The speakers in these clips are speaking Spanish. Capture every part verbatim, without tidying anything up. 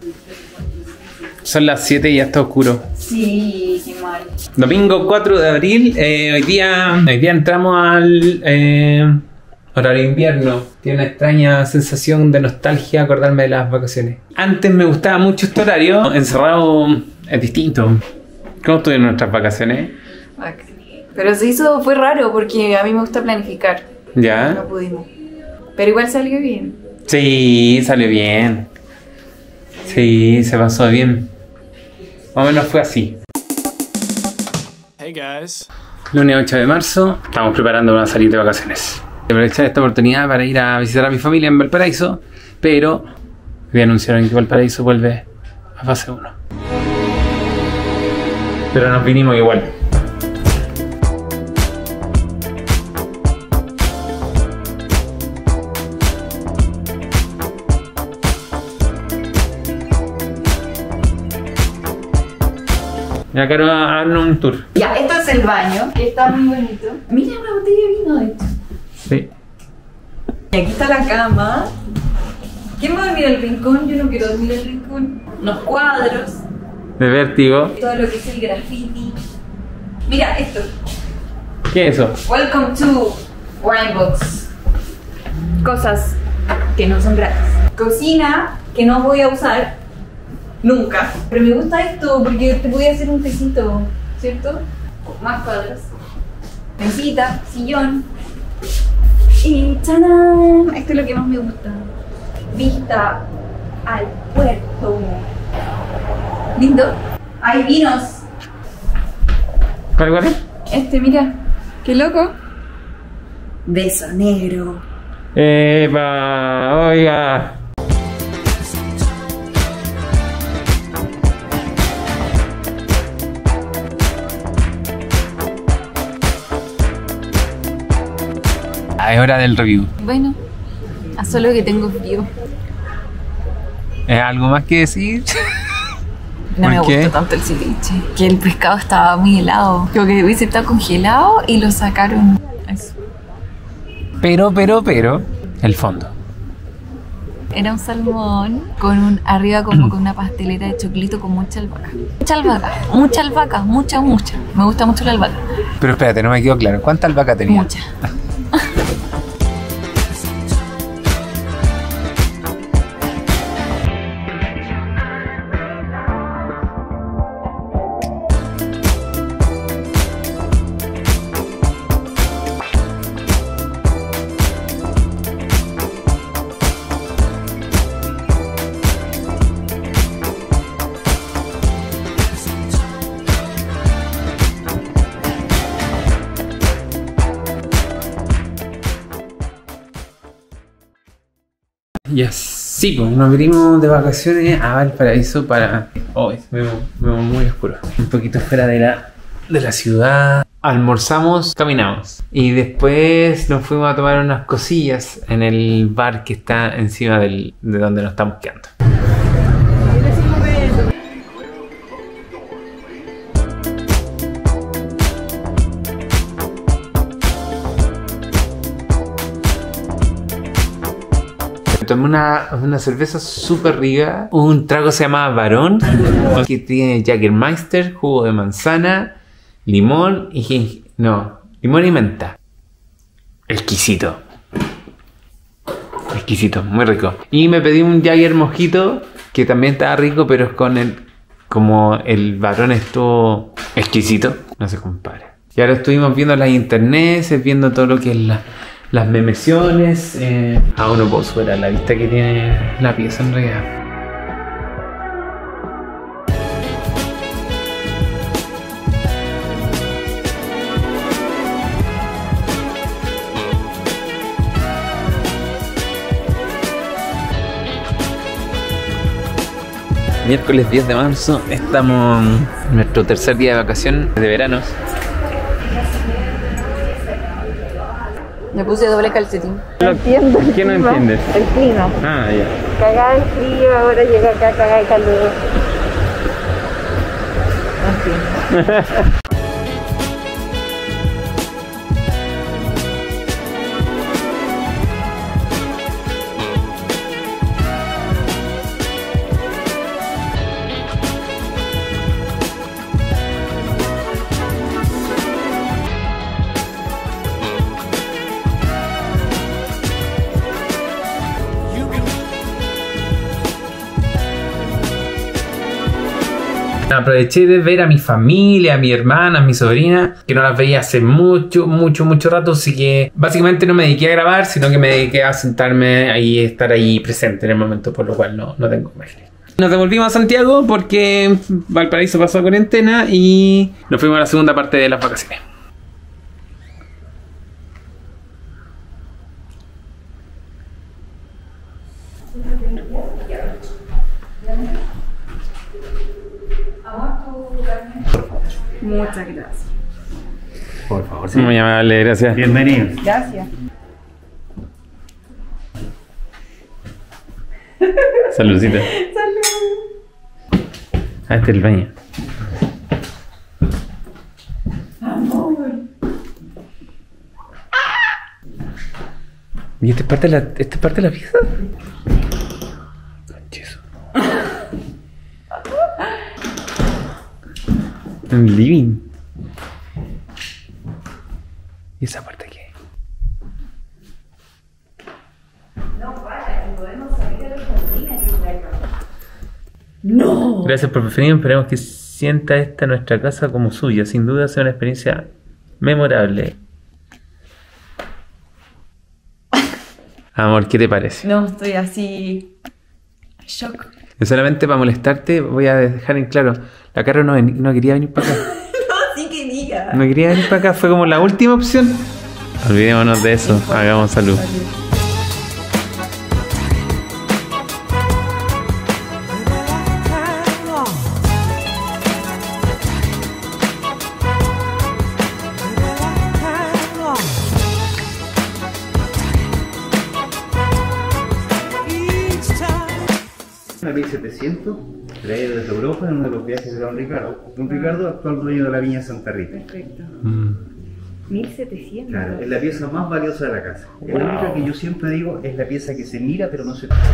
Son las siete y ya está oscuro. Sí, qué mal. Domingo cuatro de abril. Eh, hoy, día, hoy día entramos al eh, horario de invierno. Tiene una extraña sensación de nostalgia acordarme de las vacaciones. Antes me gustaba mucho este horario. Encerrado es distinto. ¿Cómo estuvieron nuestras vacaciones? Pero se hizo, fue raro porque a mí me gusta planificar. ¿Ya? No pudimos. Pero igual salió bien. Sí, salió bien. Sí, se pasó bien. Más o menos fue así. Hey guys. Lunes ocho de marzo, estamos preparando una salida de vacaciones. Aprovechar esta oportunidad para ir a visitar a mi familia en Valparaíso, pero hoy anunciaron que Valparaíso vuelve a fase uno. Pero nos vinimos igual. Ya quiero darnos un tour. Ya, esto es el baño, que está muy bonito. Mira, una botella de vino, de hecho. Sí. Y aquí está la cama. ¿Quién va a dormir el rincón? Yo no quiero dormir el rincón. Unos cuadros. De vértigo. Todo lo que es el graffiti. Mira esto. ¿Qué es eso? Welcome to Winebox. Cosas que no son gratis. Cocina que no voy a usar nunca. Pero me gusta esto porque te voy a hacer un tecito, ¿cierto? Más cuadros. Mesita, sillón. Y ¡tadán! Esto es lo que más me gusta. Vista al puerto. Lindo. Hay vinos. ¿Cuál, cuál es? Este, mira. Qué loco. Beso negro. Epa, oiga. Es hora del review. Bueno, a solo que tengo frío. ¿Es algo más que decir? No me ¿Por qué? gustó tanto el ceviche. Que el pescado estaba muy helado. Creo que hubiese estado congelado y lo sacaron. Eso. Pero, pero, pero, el fondo. Era un salmón con un arriba como con una pastelera de choclito con mucha albahaca. Mucha albahaca, mucha albahaca, mucha, mucha. Me gusta mucho la albahaca. Pero espérate, no me quedó claro. ¿Cuánta albahaca tenía? Mucha. Yes. Sí, pues nos vinimos de vacaciones a Valparaíso para... Hoy oh, veo, veo muy oscuro. Un poquito fuera de la, de la ciudad. Almorzamos, caminamos. Y después nos fuimos a tomar unas cosillas en el bar que está encima del, de donde nos estamos quedando. Tomé una, una cerveza súper rica. Un trago se llama Barón, que tiene Jägermeister, jugo de manzana, limón y jengibre. No, limón y menta. Exquisito. Exquisito, muy rico. Y me pedí un Jäger mojito, que también estaba rico, pero es con el... Como el Barón estuvo exquisito, no se compara. Y ahora estuvimos viendo las internets, viendo todo lo que es la... Las memesiones, eh, aún no puedo superar la vista que tiene la pieza en realidad. Miércoles diez de marzo, estamos en nuestro tercer día de vacación de veranos. Me puse doble calcetín. No entiendo. ¿Qué no entiendes? El clima. Ah, ya. Cagada el frío, ahora llega acá, cagada el calor. Así. Aproveché de ver a mi familia, a mi hermana, a mi sobrina, que no las veía hace mucho, mucho, mucho rato. Así que básicamente no me dediqué a grabar, sino que me dediqué a sentarme ahí y estar ahí presente en el momento, por lo cual no, no tengo imágenes. Nos devolvimos a Santiago porque Valparaíso pasó a cuarentena y nos fuimos a la segunda parte de las vacaciones. Muchas gracias. Por favor, sí. Muy amable, gracias. Bienvenido. Gracias. Saludcita. Salud. Ah, este es el baño. Amor. ¿Y esta es parte de la, esta es parte de la pieza? Concheso. Un living. ¿Y esa parte qué? No, para, que podemos salir a los jardines y ver. No. Gracias por preferir. Esperemos que sienta esta nuestra casa como suya. Sin duda sea una experiencia memorable. Amor, ¿qué te parece? No, estoy así. Shock. Yo solamente para molestarte voy a dejar en claro. La Caro no, ven- no quería venir para acá. No, sí que diga. No quería venir para acá. Fue como la última opción. Olvidémonos de eso. Hagamos salud. Una mil setecientos, traído desde Europa en uno de los viajes de Don Ricardo. Don Ricardo, actual dueño de la viña Santa Rita. Perfecto. Mm. mil setecientos. Claro, es la pieza más valiosa de la casa. Es la única que yo siempre digo, es la pieza que se mira pero no se toca.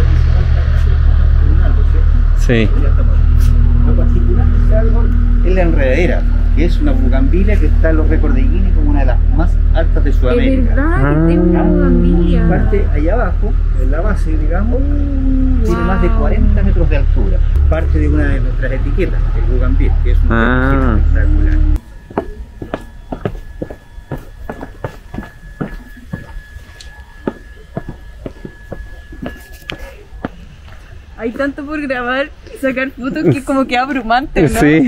Sí. Lo particular de este árbol es la enredadera, que es una bugambilia que está en los récords de Guinness como una de las más altas de Es Sudamérica. verdad que tengo una Ah. bugambilia. Parte allá abajo, en la base, digamos, tiene wow. más de cuarenta metros de altura. Parte de una de nuestras etiquetas, el bugambil, que es una Ah. etiqueta espectacular. Hay tanto por grabar y sacar fotos que es como que abrumante, ¿no? Sí.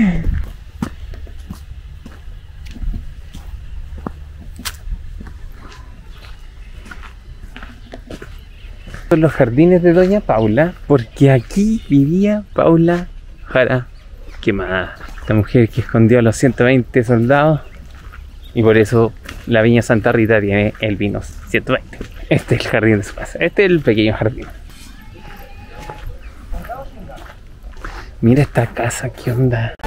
Son los jardines de Doña Paula, porque aquí vivía Paula Jara Quemada, esta mujer que escondió a los ciento veinte soldados y por eso la viña Santa Rita tiene el vino ciento veinte. Este es el jardín de su casa, este es el pequeño jardín. Mira esta casa, ¿qué onda?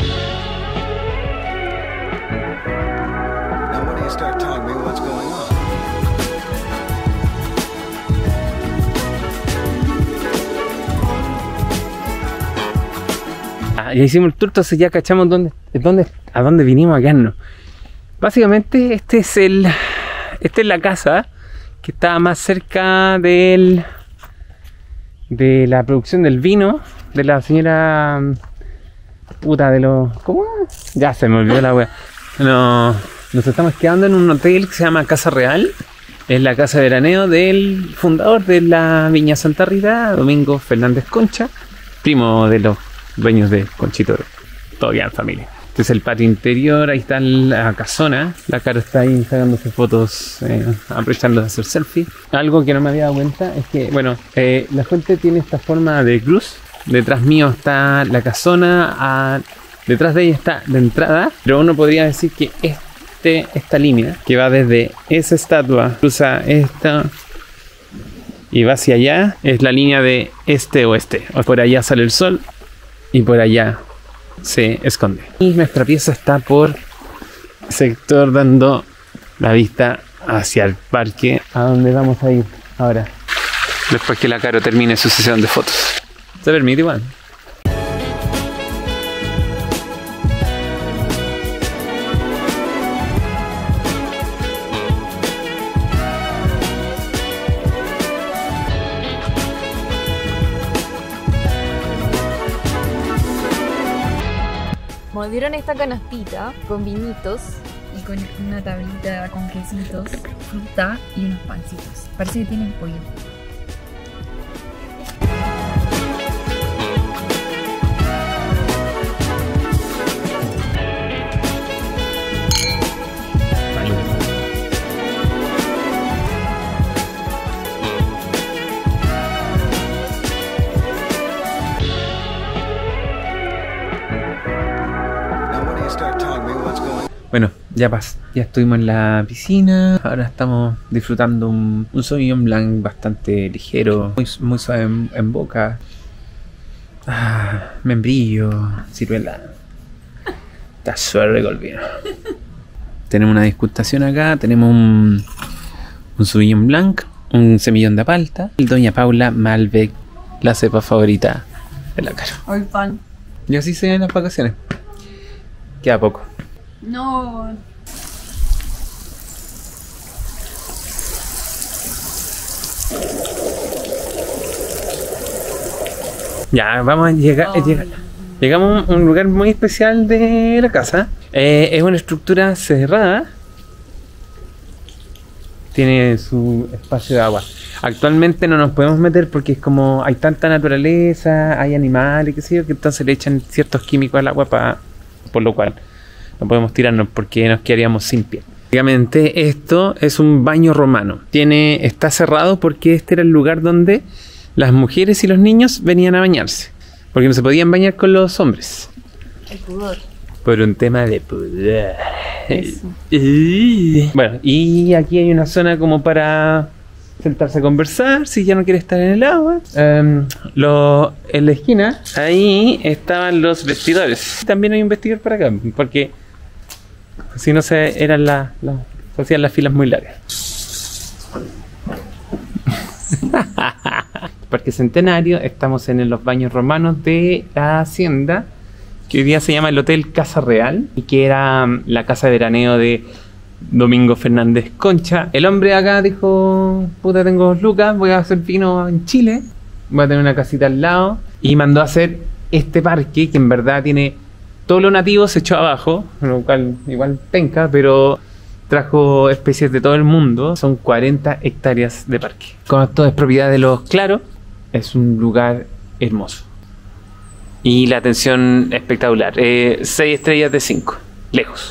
Now, when do you start telling me what's going on? Ah, ya hicimos el tour, entonces ya cachamos dónde, dónde, a dónde vinimos a quedarnos. Básicamente este es el, esta es la casa que está más cerca del, de la producción del vino de la señora puta de los, ¿cómo? Ya se me olvidó la wea. No, nos estamos quedando en un hotel que se llama Casa Real. Es la casa de veraneo del fundador de la Viña Santa Rita, Domingo Fernández Concha, primo de los dueños de Conchito. Todo bien, familia. Este es el patio interior, ahí está la casona. La Caro está ahí sacándose fotos, eh, aprovechando de hacer selfie. Algo que no me había dado cuenta es que, bueno, eh, la fuente tiene esta forma de cruz. Detrás mío está la casona, a, detrás de ella está la entrada, pero uno podría decir que este, esta línea que va desde esa estatua, cruza esta y va hacia allá, es la línea de este-oeste. Por allá sale el sol y por allá se esconde. Y nuestra pieza está por sector dando la vista hacia el parque, a donde vamos a ir ahora, después que la Caro termine su sesión de fotos. Se permite igual. Nos dieron esta canastita con vinitos y con una tablita con quesitos, fruta y unos pancitos. Parece que tienen pollo. Now, when do you start telling me what's going on? Bueno, ya pas, ya estuvimos en la piscina. Ahora estamos disfrutando un, un Sauvignon Blanc bastante ligero, muy, muy suave en, en boca. Ah, membrillo, ciruela. Está suave el vino. Tenemos una disgustación acá. Tenemos un, un Sauvignon Blanc, un semillón de palta. Y Doña Paula Malbec, la cepa favorita de la cara. Hoy pan. Y así se ven las vacaciones. Queda poco. No. Ya, vamos a llegar. Oh. llega- llegamos a un lugar muy especial de la casa. Eh, es una estructura cerrada. Tiene su espacio de agua. Actualmente no nos podemos meter porque es como hay tanta naturaleza, hay animales, qué sé yo, que entonces le echan ciertos químicos al agua para, por lo cual no podemos tirarnos porque nos quedaríamos sin pie. Obviamente esto es un baño romano. Tiene, está cerrado porque este era el lugar donde las mujeres y los niños venían a bañarse. Porque no se podían bañar con los hombres. El pudor. Por un tema de pudor. Eso. Bueno, y aquí hay una zona como para sentarse a conversar si ya no quiere estar en el agua. Em, lo- en la esquina, ahí estaban los vestidores. También hay un vestidor para acá, porque si no se eran las la, se hacían las filas muy largas. Parque Centenario, estamos en los baños romanos de la hacienda, que hoy día se llama el Hotel Casa Real, y que era mm, la casa de veraneo de Domingo Fernández Concha. El hombre acá dijo, puta, tengo dos lucas, voy a hacer vino en Chile, voy a tener una casita al lado, y mandó a hacer este parque, que en verdad tiene todo lo nativo, se echó abajo, lo cual igual penca, pero trajo especies de todo el mundo. Son cuarenta hectáreas de parque. Como esto es propiedad de los Claros, es un lugar hermoso. Y la atención espectacular. Eh, seis estrellas de cinco. Lejos.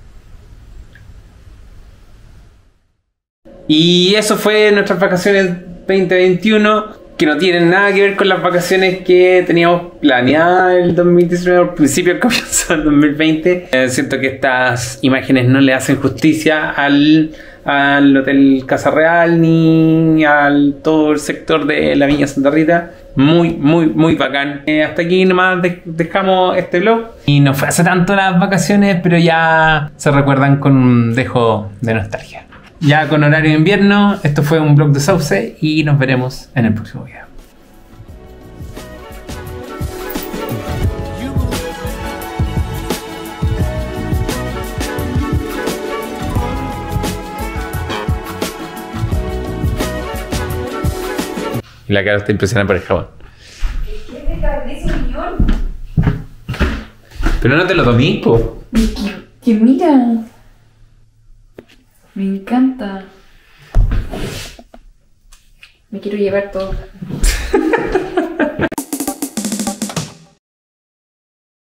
Y eso fue nuestras vacaciones veinte veintiuno, que no tienen nada que ver con las vacaciones que teníamos planeadas el dos mil diecinueve, al principio, al comienzo del dos mil veinte. Eh, siento que estas imágenes no le hacen justicia al, al Hotel Casa Real ni al todo el sector de la Viña Santa Rita. Muy, muy, muy bacán. Eh, hasta aquí nomás de- dejamos este vlog. Y no fue hace tanto las vacaciones, pero ya se recuerdan con un dejo de nostalgia. Ya con horario de invierno, esto fue un vlog de Sauce y nos veremos en el próximo video. Y la cara está impresionada por el jabón. Pero no te lo tomé, po. Que, que mira. Me encanta. Me quiero llevar todo.